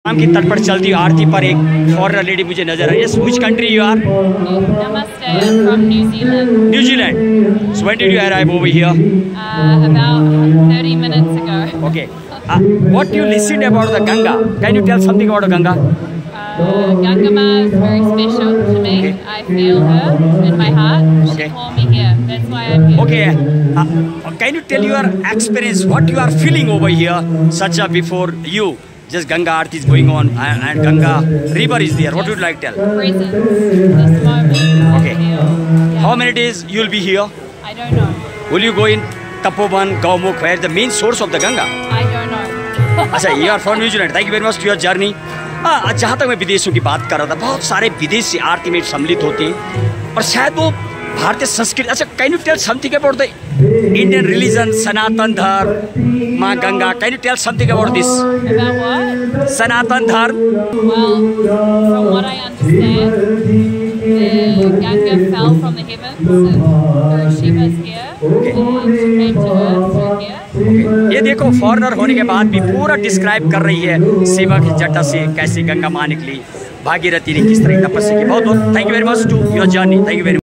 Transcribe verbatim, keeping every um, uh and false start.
शाम की तट पर चलती हुई आरती पर एक फॉरेनर लेडी मुझे नजर आई। Yes, which country you are? Namaste, I'm from New Zealand. New Zealand. So when did you arrive over here? Uh, about thirty minutes ago. Okay. Uh, what you listened about the Ganga? Can you tell something about the Ganga? Uh, Ganga Ma is very special to me. Okay. I feel her in my heart. Okay. She called me here. That's why I'm here. Okay. Uh, can you tell your experience? What you are feeling over here, such a before you? Just Ganga Aarti is going on and, and Ganga river is there. What would you like to tell? Presence. This moment. Okay. I feel. Yeah. How many days you will be here? I don't know. Will you go in Tapovan, Gaumukh, where the main source of the Ganga? I don't know. अच्छा, you are from New Zealand. Thank you very much to your journey. हाँ, जहाँ तक मैं विदेशों की बात कर रहा था, बहुत सारे विदेशी आरती में सम्मिलित होते हैं और शायद वो भारतीय संस्कृति। अच्छा, can you tell something about the Indian religion, Sanatan Dharma, Maa Ganga? Can you tell something about this? About what? Sanatan Dharma. Well, from what I understand, the Ganga fell from the heavens and through Shiva's hair, and she came to earth through here. Okay. ये देखो, foreigner होने के बाद भी पूरा describe कर रही है शिवा की जटा से कैसे गंगा माँ निकली, भागीरथी ने किस तरह तपस्या की। बहुत बहुत thank you very much to your journey. Thank you very